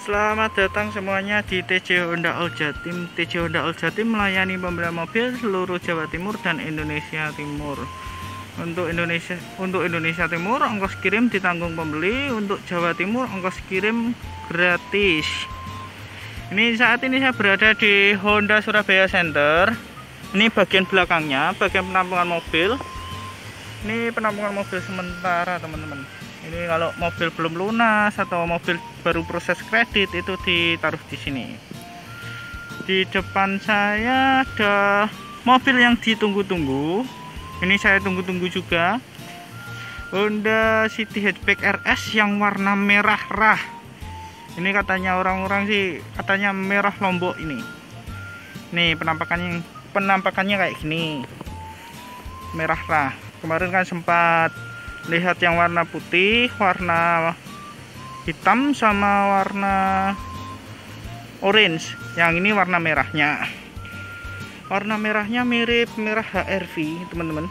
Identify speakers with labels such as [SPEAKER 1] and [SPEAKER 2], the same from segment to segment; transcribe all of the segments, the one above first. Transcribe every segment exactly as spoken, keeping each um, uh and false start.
[SPEAKER 1] Selamat datang semuanya di T J Honda All Jatim. T J Honda All Jatim melayani pembelian mobil seluruh Jawa Timur dan Indonesia Timur. Untuk Indonesia untuk Indonesia Timur ongkos kirim ditanggung pembeli, untuk Jawa Timur ongkos kirim gratis. Ini saat ini saya berada di Honda Surabaya Center. Ini bagian belakangnya, bagian penampungan mobil. Ini penampungan mobil sementara, teman-teman. Ini kalau mobil belum lunas atau mobil baru proses kredit itu ditaruh di sini. Di depan saya ada mobil yang ditunggu-tunggu. Ini saya tunggu-tunggu juga. Honda City Hatchback R S yang warna merah rah. Ini katanya orang-orang sih katanya merah Lombok ini. Nih penampakannya penampakannya kayak gini. Merah rah. Kemarin kan sempat lihat yang warna putih, warna hitam sama warna orange. Yang ini warna merahnya. Warna merahnya mirip merah H R V, teman-teman.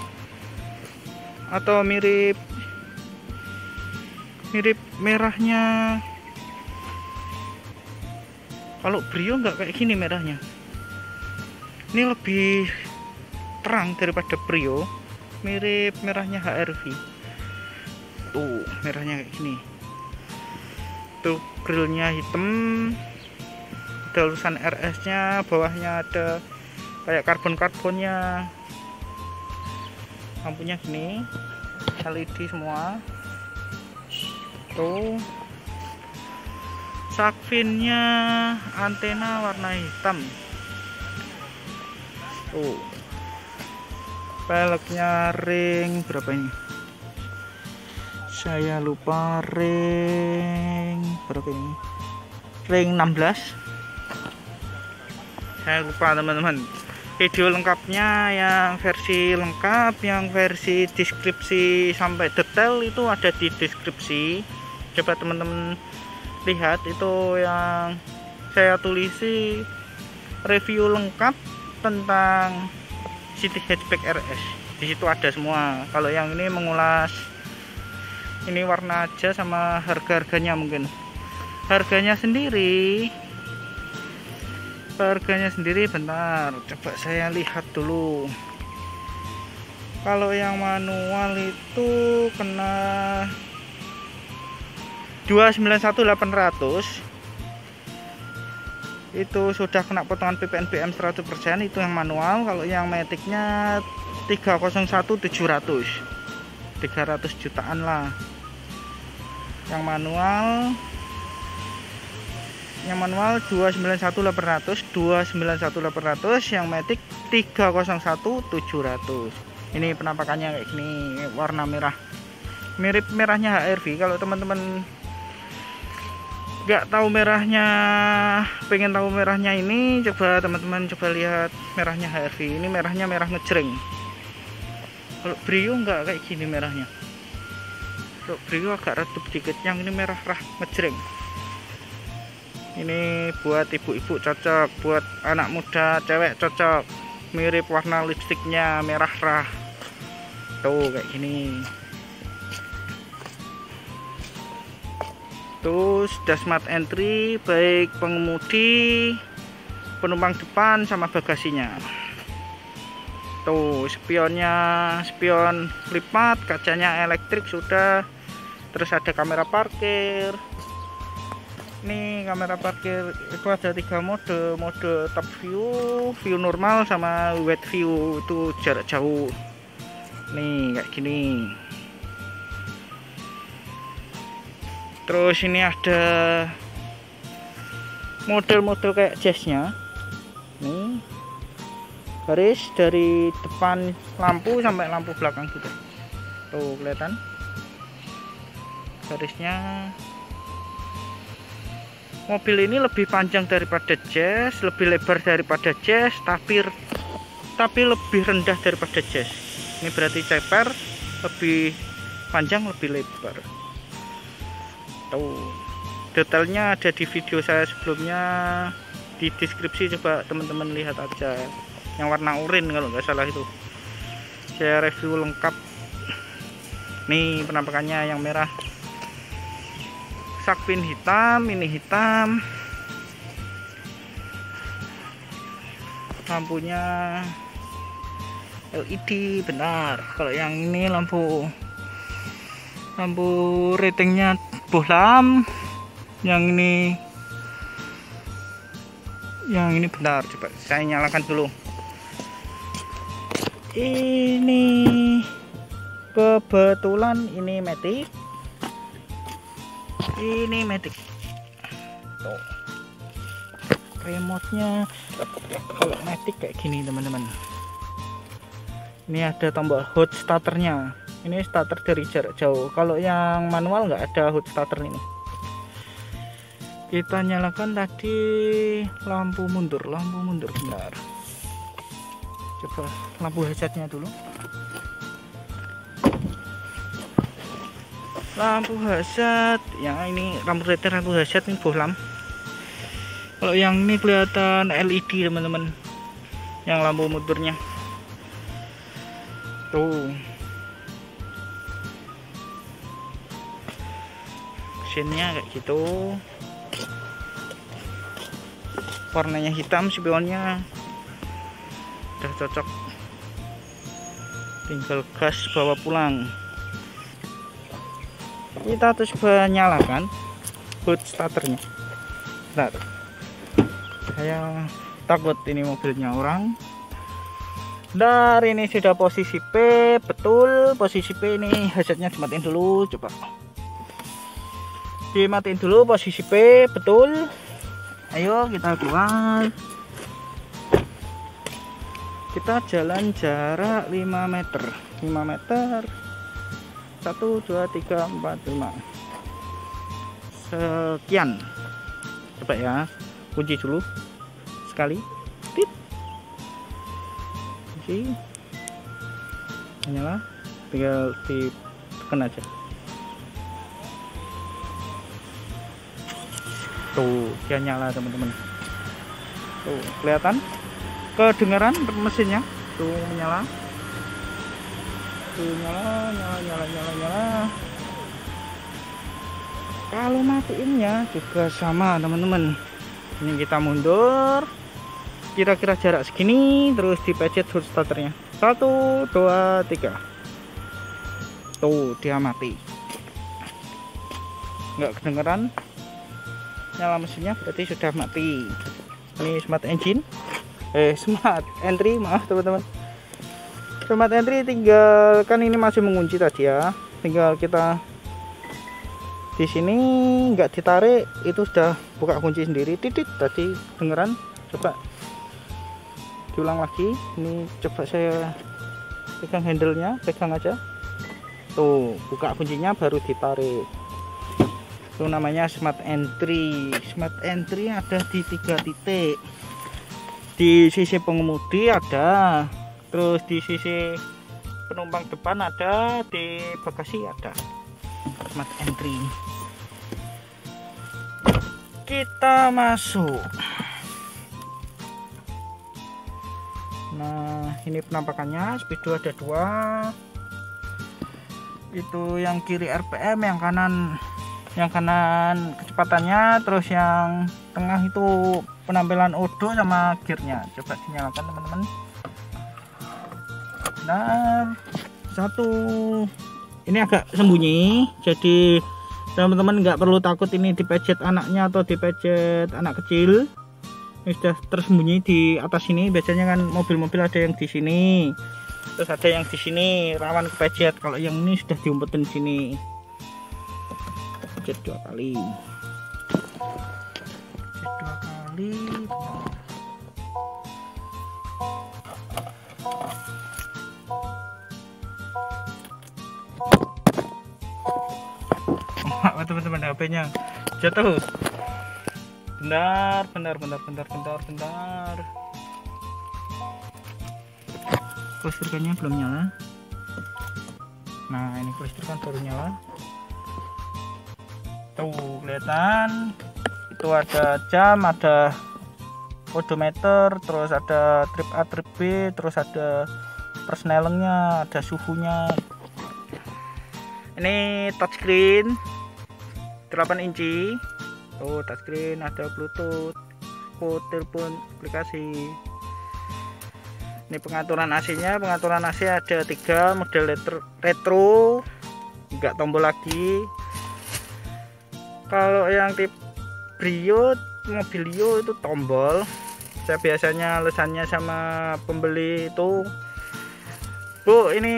[SPEAKER 1] Atau mirip mirip merahnya. Kalau Brio nggak kayak gini merahnya. Ini lebih terang daripada Brio. Mirip merahnya H R V. Tuh merahnya kayak gini. Tuh grillnya hitam, ada tulisan R S nya, bawahnya ada kayak karbon-karbonnya. Lampunya gini, L E D semua. Tuh sakfinnya antena warna hitam. Tuh peleknya ring berapa ini? Saya lupa, ring berapa ini? Ring enam belas. Saya lupa, teman-teman. Video lengkapnya yang versi lengkap, yang versi deskripsi sampai detail itu ada di deskripsi. Coba teman-teman lihat, itu yang saya tulisi review lengkap tentang City Hatchback R S. Di situ ada semua. Kalau yang ini mengulas ini warna aja sama harga-harganya mungkin. Harganya sendiri Harganya sendiri bentar, coba saya lihat dulu. Kalau yang manual itu kena dua ratus sembilan puluh satu ribu delapan ratus. Itu sudah kena potongan P P N B M seratus persen, itu yang manual. Kalau yang maticnya tiga nol satu tujuh ratus, tiga ratus jutaan lah yang manual. Yang manual dua ratus sembilan puluh satu ribu delapan ratus, dua ratus sembilan puluh satu ribu delapan ratus, yang matic tiga nol satu tujuh ratus. Ini penampakannya kayak gini, warna merah, mirip merahnya H R V. Kalau teman-teman nggak tahu merahnya, pengen tahu merahnya ini, coba teman-teman coba lihat merahnya H R V. Ini merahnya merah ngejreng. Kalau Brio nggak kayak gini merahnya. Kalau Brio agak redup dikit, yang ini merah rah ngejreng. Ini buat ibu-ibu cocok, buat anak muda cewek cocok. Mirip warna lipstiknya merah rah. Tuh kayak gini. Terus sudah smart entry, baik pengemudi, penumpang depan sama bagasinya. Tuh spionnya, spion lipat, kacanya elektrik sudah. Terus ada kamera parkir. Ini kamera parkir itu ada tiga mode, mode top view, view normal sama wide view, itu jarak jauh. Nih kayak gini. Terus ini ada model-model kayak jazznya. Nih garis dari depan lampu sampai lampu belakang juga. Tuh kelihatan garisnya. Mobil ini lebih panjang daripada Jazz, lebih lebar daripada Jazz, tapi tapi lebih rendah daripada Jazz. Ini berarti ceper, lebih panjang, lebih lebar. Tuh detailnya ada di video saya sebelumnya, di deskripsi, coba teman-teman lihat aja. Yang warna oranye kalau nggak salah itu saya review lengkap. Nih penampakannya yang merah. sakpin hitam, ini hitam. Lampunya L E D, benar. Kalau yang ini lampu lampu ratingnya bohlam, yang ini yang ini benar. Coba saya nyalakan dulu. Ini kebetulan ini matic, ini matic tuh. Remote-nya kalau matic kayak gini teman-teman. Ini ada tombol hot starternya. Ini starter dari jarak jauh. Kalau yang manual nggak ada hot starter ini. Kita nyalakan tadi lampu mundur, lampu mundur benar. Coba lampu hazardnya dulu. Lampu hazard, yang ini lampu rating, lampu hazard ini bohlam. Kalau yang ini kelihatan L E D teman-teman, yang lampu mundurnya tuh. Mesinnya kayak gitu, warnanya hitam, spionnya udah cocok, tinggal gas bawa pulang. Kita terus nyalakan hood starternya. Bentar, saya takut ini mobilnya orang. Dari ini sudah posisi P, betul posisi P. Ini hazardnya dimatiin dulu, coba dimatiin dulu posisi P, betul. Ayo kita keluar, kita jalan jarak lima meter, lima meter, satu dua tiga empat lima, sekian. Coba ya, kunci dulu sekali, tit, kunci, nyala, tinggal ditekan aja. Tuh, dia nyala teman-teman. Tuh, kelihatan, kedengaran mesinnya. Tuh menyala, tuh nyala, nyala, nyala, nyala, nyala. Kalau matiinnya juga sama teman-teman. Ini kita mundur, kira-kira jarak segini, terus dipencet hot starternya. Satu, dua, tiga. Tuh, dia mati. Nggak kedengeran nyala mesinnya, berarti sudah mati. Ini smart engine, eh smart entry, maaf teman-teman. Smart entry tinggal, kan ini masih mengunci tadi ya, tinggal kita di sini nggak ditarik, itu sudah buka kunci sendiri. Titit tadi dengeran, coba diulang lagi. Ini coba saya pegang handle-nya, pegang aja. Tuh, buka kuncinya baru ditarik. Itu namanya smart entry. Smart entry ada di tiga titik. Di sisi pengemudi ada, terus di sisi penumpang depan ada, di bagasi ada. Smart entry. Kita masuk. Nah, ini penampakannya. Speedo ada dua. Itu yang kiri R P M, yang kanan yang kanan kecepatannya, terus yang tengah itu penampilan odo sama gearnya. Coba dinyalakan teman-teman. Nah, satu, ini agak sembunyi, jadi teman-teman nggak perlu takut ini dipencet anaknya atau dipencet anak kecil. Ini sudah tersembunyi di atas sini. Biasanya kan mobil-mobil ada yang di sini, terus ada yang di sini, rawan kepencet. Kalau yang ini sudah diumpetin di sini. Pencet dua kali, pencet dua kali. Teman-teman, H P-nya jatuh. Bentar, bentar, bentar, bentar, bentar, bentar. Kelistrikannya belum nyala. Nah, ini kelistrikan baru nyala. Tuh, kelihatan. Itu ada jam, ada odometer, terus ada trip A, trip B, terus ada persnelingnya, ada suhunya. Ini touchscreen. delapan inci. Oh, touchscreen, ada Bluetooth, oh, telepon, aplikasi. Ini pengaturan A C-nya, pengaturan A C ada tiga, model retro, enggak tombol lagi. Kalau yang tipe Brio, Mobilio itu tombol. Saya biasanya alasannya sama pembeli itu, Bu, ini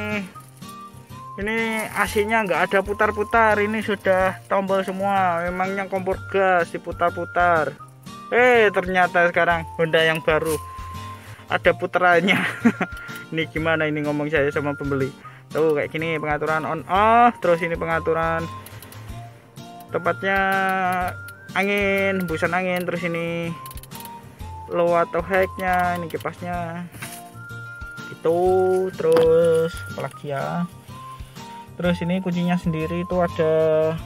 [SPEAKER 1] ini A C-nya nggak ada putar-putar, ini sudah tombol semua. Memangnya kompor gas diputar-putar. Eh, ternyata sekarang Honda yang baru ada putarannya. Ini gimana ini ngomong saya sama pembeli. Tuh kayak gini pengaturan on off, terus ini pengaturan tempatnya angin, hembusan angin, terus ini low atau high-nya, ini kipasnya. Itu terus apalagi ya? Terus ini kuncinya sendiri itu ada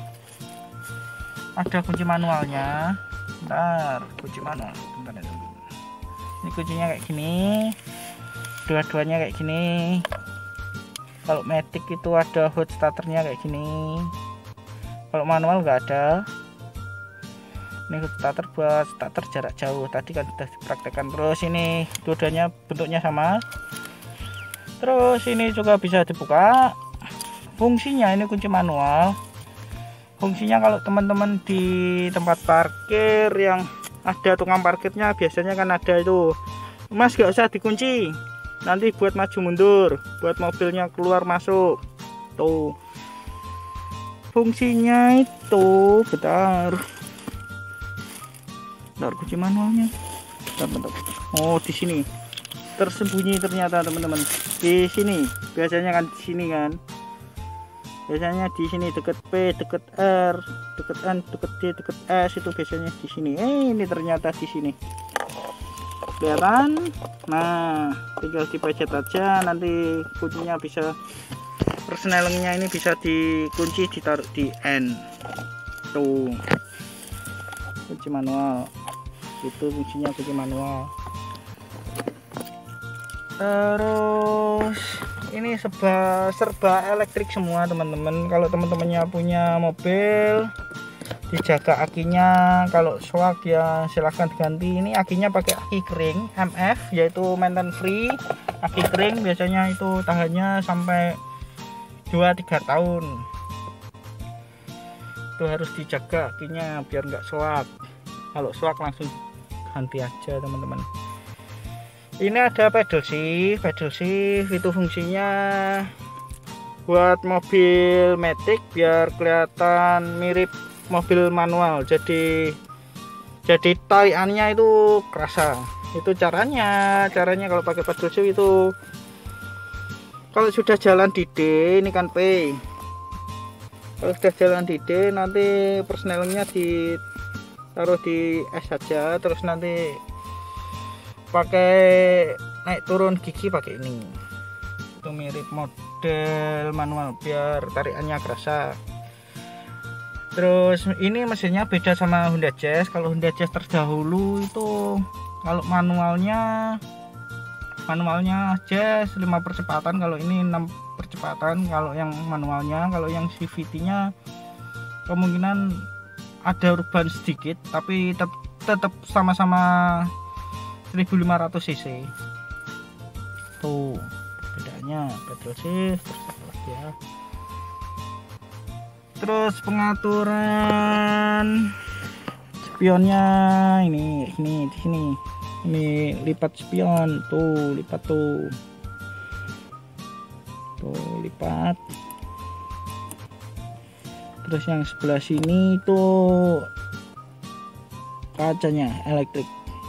[SPEAKER 1] ada kunci manualnya. Bentar, kunci manual. Bentar, bentar. Ini kuncinya kayak gini. Dua-duanya kayak gini. Kalau Matic itu ada hot starternya kayak gini. Kalau manual nggak ada. Ini hot starter buat starter jarak jauh. Tadi kan sudah dipraktekkan. Terus ini dua-duanya bentuknya sama. Terus ini juga bisa dibuka. Fungsinya ini kunci manual. Fungsinya kalau teman-teman di tempat parkir yang ada tukang parkirnya, biasanya kan ada itu, Mas gak usah dikunci, nanti buat maju mundur, buat mobilnya keluar masuk. Tuh fungsinya itu. Bentar, bentar, kunci manualnya. Bentar, bentar. Oh, di sini tersembunyi ternyata teman-teman. Di sini biasanya kan, di sini kan biasanya di sini deket P, deket R, deket N, deket D, deket S, itu biasanya di sini. Eh, ini ternyata di sini. Kelihatan? Nah, tinggal dipencet aja, nanti kuncinya bisa, persnelingnya ini bisa dikunci, ditaruh di N. Tuh. Kunci manual. Itu fungsinya kunci manual. Terus ini serba serba elektrik semua teman-teman. Kalau teman-temannya punya mobil, dijaga akinya. Kalau swag ya silahkan diganti. Ini akinya pakai aki kering M F, yaitu maintenance free. Aki kering biasanya itu tahannya sampai dua tiga tahun. Itu harus dijaga akinya biar nggak swag. Kalau swag langsung ganti aja teman-teman. Ini ada pedal shift, pedal shift itu fungsinya buat mobil Matic biar kelihatan mirip mobil manual. Jadi jadi tariannya itu kerasa. Itu caranya, caranya kalau pakai pedal shift itu, kalau sudah jalan di D, ini kan P. Kalau sudah jalan di D, nanti persnelingnya ditaruh di S saja, terus nanti pakai naik turun gigi pakai ini. Itu mirip model manual biar tarikannya kerasa. Terus ini mesinnya beda sama Honda Jazz. Kalau Honda Jazz terdahulu itu, kalau manualnya manualnya Jazz lima percepatan, kalau ini enam percepatan kalau yang manualnya. Kalau yang C V T-nya kemungkinan ada perubahan sedikit, tapi tetap tetap sama-sama seribu lima ratus cc. Tuh bedanya pedal shift. Terus apa lagi ya? Terus pengaturan spionnya ini ini di sini. Ini lipat spion, tuh lipat tuh. Tuh lipat. Terus yang sebelah sini tuh kacanya elektrik.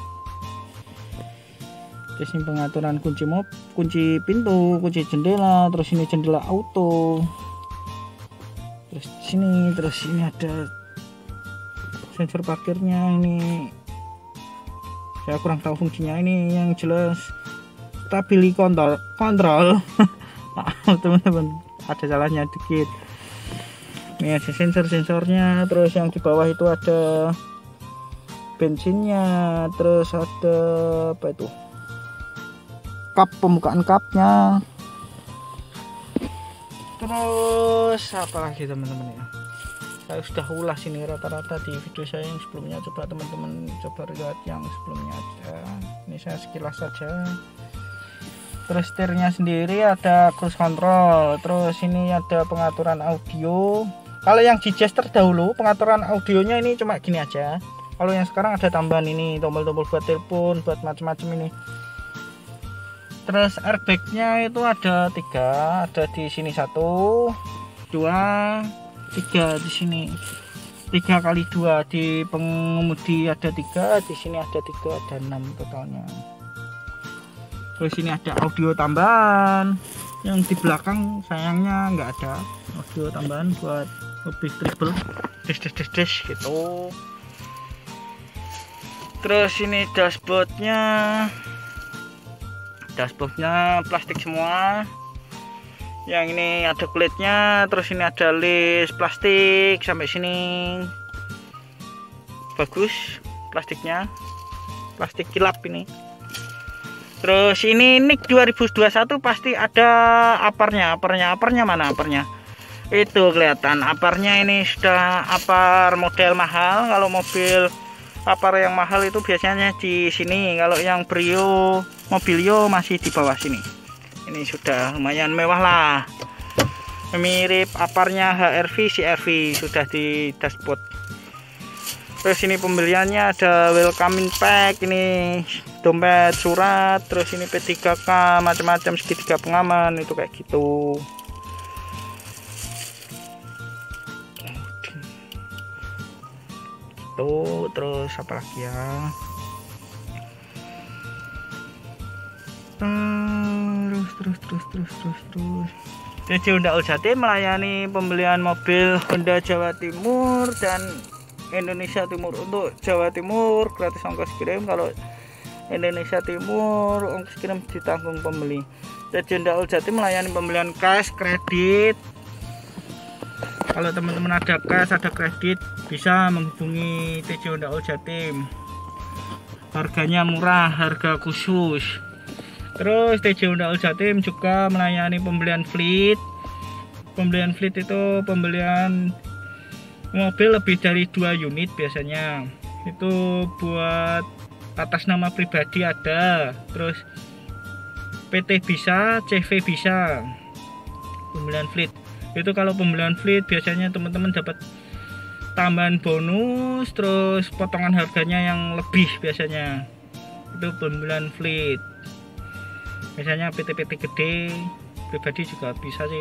[SPEAKER 1] Terus ini pengaturan kunci mob, kunci pintu, kunci jendela, terus ini jendela auto. Terus sini, terus ini ada sensor parkirnya. Ini saya kurang tahu fungsinya. Ini yang jelas stability control, kontrol. Maaf teman-teman, ada salahnya dikit. Ini ada sensor-sensornya. Terus yang di bawah itu ada bensinnya. Terus ada apa itu? Kap, pembukaan kapnya. Terus apa lagi teman-teman ya? saya sudah ulas ini rata-rata di video saya yang sebelumnya. Coba teman-teman coba lihat yang sebelumnya aja, ini saya sekilas saja. Terus setirnya sendiri ada cruise control, terus ini ada pengaturan audio. Kalau yang di Jazz terdahulu pengaturan audionya ini cuma gini aja. Kalau yang sekarang ada tambahan ini tombol-tombol buat telepon, buat macam-macam ini. Terus airbagnya itu ada tiga, ada di sini satu, dua, tiga di sini, tiga kali dua di pengemudi ada tiga, di sini ada tiga, ada enam totalnya. Terus ini ada audio tambahan, yang di belakang sayangnya nggak ada audio tambahan buat lebih triple, des des des des gitu. Terus ini dashboardnya, dashboardnya plastik semua. Yang ini ada kulitnya, terus ini ada list plastik sampai sini. Bagus plastiknya, plastik kilap ini. Terus ini N I C dua ribu dua puluh satu pasti ada aparnya, aparnya, aparnya mana aparnya? Itu kelihatan aparnya, ini sudah apar model mahal. Kalau mobil apar yang mahal itu biasanya di sini. Kalau yang Brio, Mobilio masih di bawah sini. Ini sudah lumayan mewah lah, mirip aparnya H R V, C R V sudah di dashboard. Terus ini pembeliannya ada welcoming pack, ini dompet, surat, terus ini P tiga K, macam-macam, segitiga pengaman itu kayak gitu. Tuh, terus apa lagi ya? Terus terus terus terus terus terus T J Honda Uljatim melayani pembelian mobil Honda Jawa Timur dan Indonesia Timur. Untuk Jawa Timur gratis ongkos kirim, kalau Indonesia Timur ongkos kirim ditanggung pembeli. T J Honda Uljatim melayani pembelian cash, kredit. Kalau teman-teman ada cash, ada kredit, bisa menghubungi T J Honda Uljatim. Harganya murah, harga khusus. Terus T J Honda Uljatim juga melayani pembelian fleet. Pembelian fleet itu pembelian mobil lebih dari dua unit biasanya. Itu buat atas nama pribadi ada. Terus P T bisa, C V bisa. Pembelian fleet. Itu kalau pembelian fleet biasanya teman-teman dapat tambahan bonus, terus potongan harganya yang lebih biasanya. Itu pembelian fleet. Misalnya P T P T gede, pribadi juga bisa sih.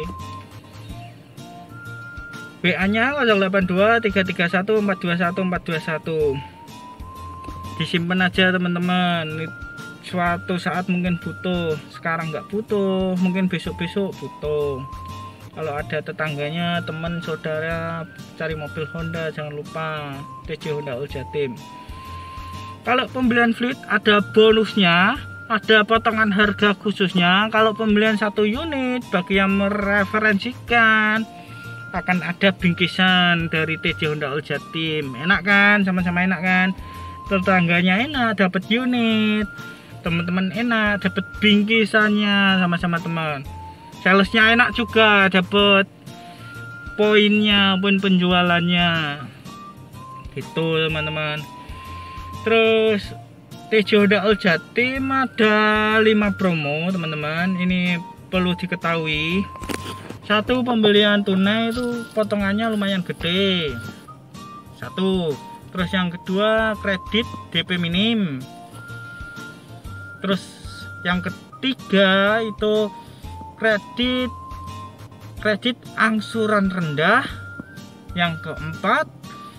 [SPEAKER 1] W A nya nol delapan dua tiga tiga satu empat dua satu empat dua satu. Disimpan aja teman-teman. Suatu saat mungkin butuh, sekarang nggak butuh, mungkin besok-besok butuh. Kalau ada tetangganya, teman, saudara cari mobil Honda, jangan lupa T J Honda Uljatim. Kalau pembelian fleet ada bonusnya, ada potongan harga khususnya. Kalau pembelian satu unit, bagi yang mereferensikan akan ada bingkisan dari T J Honda Uljatim. Enak kan, sama-sama enak kan. Tetangganya enak dapat unit, teman-teman enak dapat bingkisannya, sama-sama teman. Salesnya enak juga, dapat poinnya, poin penjualannya gitu teman-teman. Terus T J Honda Uljatim ada lima promo teman-teman. Ini perlu diketahui. Satu, pembelian tunai itu potongannya lumayan gede. Satu. Terus yang kedua, kredit D P minim. Terus yang ketiga itu kredit kredit angsuran rendah. Yang keempat,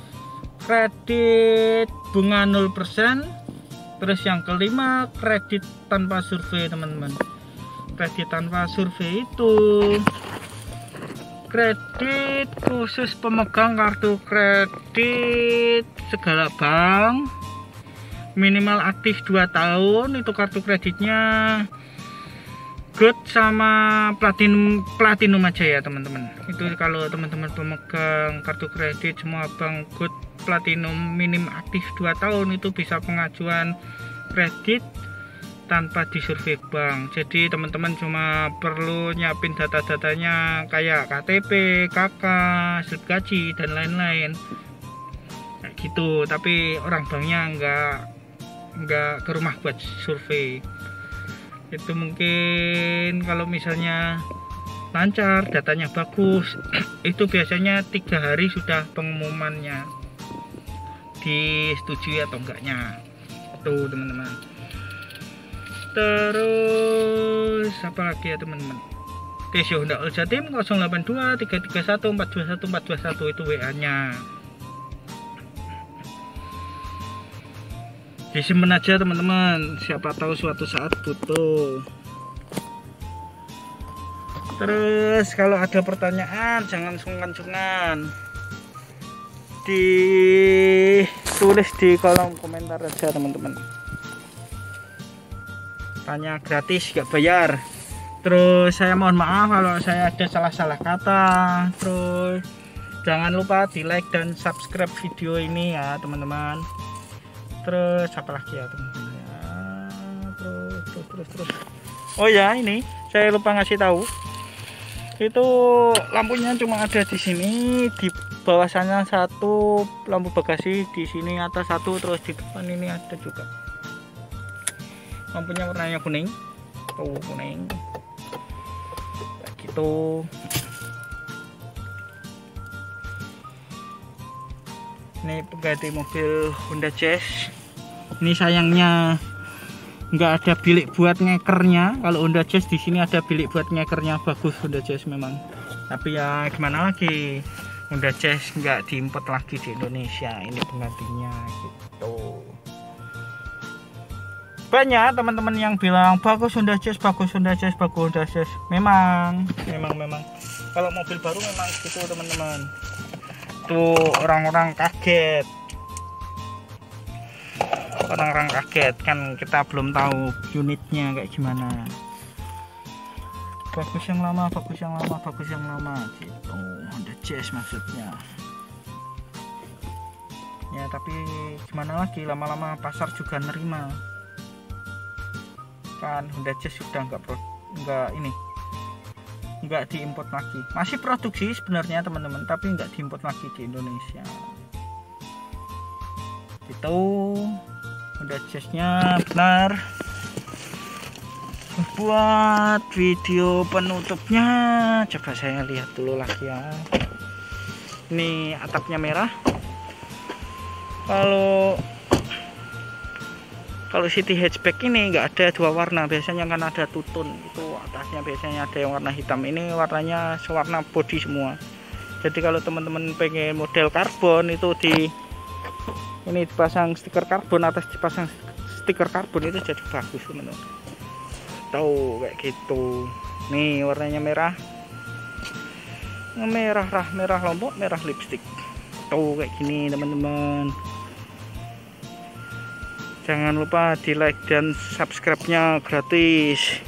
[SPEAKER 1] kredit bunga nol persen. Terus yang kelima, kredit tanpa survei teman-teman. Kredit tanpa survei itu kredit khusus pemegang kartu kredit segala bank, minimal aktif dua tahun. Itu kartu kreditnya gold sama platinum platinum aja ya teman-teman. Itu kalau teman-teman pemegang kartu kredit semua bank gold platinum minim aktif dua tahun, itu bisa pengajuan kredit tanpa disurvei bank. Jadi teman-teman cuma perlu nyiapin data-datanya kayak K T P, K K, slip gaji dan lain-lain kayak gitu. Tapi orang banknya nggak nggak ke rumah buat survei. Itu mungkin kalau misalnya lancar, datanya bagus, itu biasanya tiga hari sudah pengumumannya disetujui atau enggaknya. Tuh teman-teman. Terus apa lagi ya teman-teman? T C Honda All Jatim nol delapan dua tiga tiga satu empat dua satu empat dua satu itu W A-nya. Disimpan aja teman-teman, siapa tahu suatu saat butuh. Terus kalau ada pertanyaan jangan sungkan-sungkan, ditulis di kolom komentar aja teman-teman. Tanya gratis, gak bayar. Terus saya mohon maaf kalau saya ada salah-salah kata. Terus jangan lupa di like dan subscribe video ini ya teman-teman. Terus apa lagi ya teman-teman ya, terus terus terus terus oh ya, ini saya lupa ngasih tahu, itu lampunya cuma ada di sini, di bawah sana satu lampu bagasi, di sini atas satu, terus di depan ini ada juga. Lampunya warnanya kuning, tuh kuning kayak gitu. Ini pengganti mobil Honda Jazz. Ini sayangnya nggak ada bilik buat ngekernya. Kalau Honda Jazz di sini ada bilik buat ngekernya, bagus Honda Jazz memang. Tapi ya gimana lagi, Honda Jazz nggak diimport lagi di Indonesia. Ini penggantinya gitu. Banyak teman-teman yang bilang bagus Honda Jazz, bagus Honda Jazz, bagus Honda Jazz. Memang, memang, memang. Kalau mobil baru memang gitu teman-teman. Tuh orang-orang kaget. Orang-orang kaget kan, kita belum tahu unitnya kayak gimana. Bagus yang lama, bagus yang lama, bagus yang lama gitu. Honda Jazz maksudnya. Ya tapi gimana lagi, lama-lama pasar juga nerima. Kan Honda Jazz sudah nggak pro, nggak ini, nggak diimport lagi. Masih produksi sebenarnya teman-teman, tapi nggak diimport lagi di Indonesia. Itu Honda Jazz-nya benar. Buat video penutupnya, coba saya lihat dulu lagi ya. Ini atapnya merah. Kalau Kalau City Hatchback ini nggak ada dua warna, biasanya kan ada tutun, itu atasnya biasanya ada yang warna hitam, ini warnanya sewarna body semua. Jadi kalau teman-teman pengen model karbon itu di ini dipasang stiker karbon, atas dipasang stiker karbon, itu jadi bagus teman-teman. Tahu kayak gitu. Nih warnanya merah, merah rah merah lombok, merah lipstick. Tuh kayak gini teman-teman. Jangan lupa di like dan subscribe-nya gratis.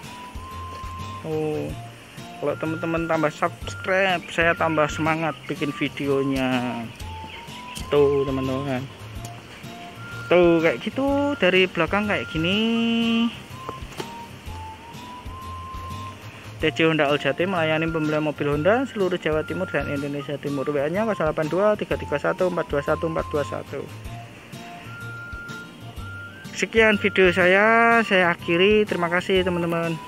[SPEAKER 1] Oh, kalau teman-teman tambah subscribe, saya tambah semangat bikin videonya. Tuh teman-teman. Tuh kayak gitu, dari belakang kayak gini. T C Honda All Jatim melayani pembelian mobil Honda seluruh Jawa Timur dan Indonesia Timur. W A-nya nol delapan dua tiga tiga satu empat dua satu empat dua satu. Sekian video saya, saya akhiri. Terima kasih teman-teman.